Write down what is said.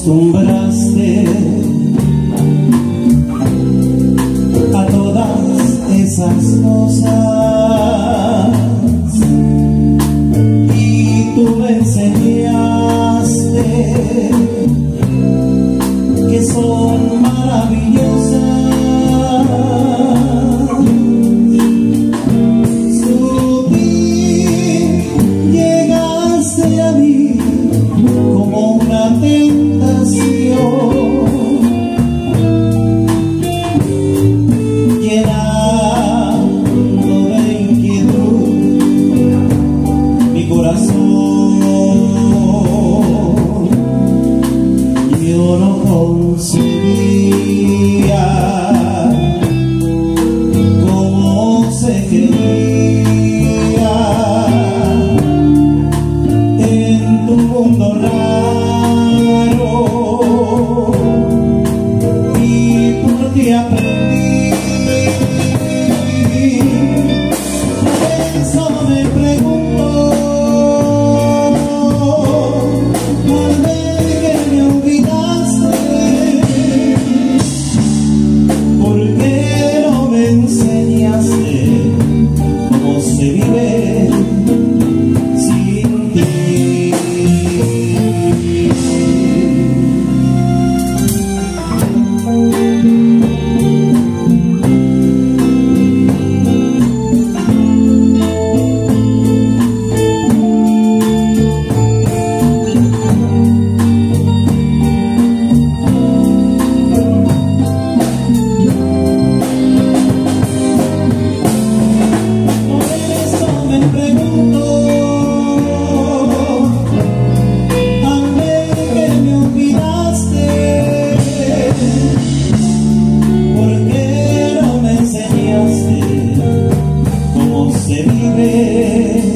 acostumbraste a todas esas cosas y tú me enseñaste que son maravillosas. Yo no concebía cómo se quería en tu mundo raro, y por ti aprendí. Eso me pregunto, cómo se vive sin ti. Se vive